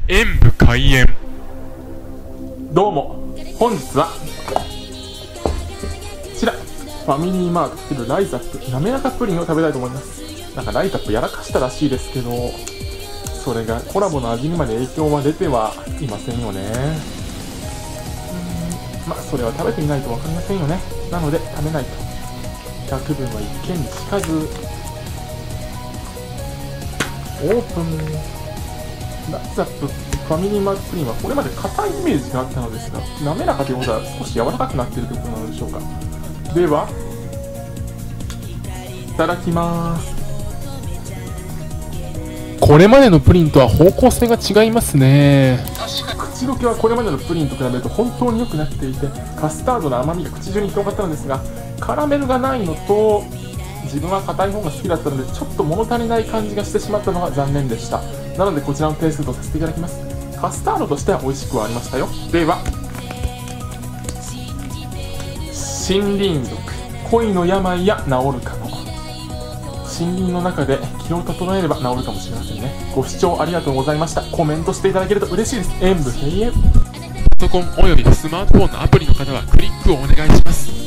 演武開演。 どうも、本日はこちらファミリーマート作るライザップなめらかプリンを食べたいと思います。なんかライザップやらかしたらしいですけど、それがコラボの味にまで影響は出てはいませんよね。まあそれは食べてみないと分かりませんよね。なので食べないと。100分は一見にしかず。オープン。ライザップファミリーマートプリンはこれまで硬いイメージがあったのですが、滑らかということは少し柔らかくなっているということなのでしょうか。では、いただきます。 これまでのプリンとは方向性が違いますね。 口どけはこれまでのプリンと比べると本当に良くなっていて、カスタードの甘みが口中に広がったのですが、カラメルがないのと、自分は硬い方が好きだったのでちょっと物足りない感じがしてしまったのが残念でした。なのでこちらの点数とさせていただきます。カスタードとしては美味しくはありましたよ。では、森林族恋の病や治るかも。森林の中で気を整えれば治るかもしれませんね。ご視聴ありがとうございました。コメントしていただけると嬉しいです。演武閉園。 パソコンおよびスマートフォンのアプリの方はクリックをお願いします。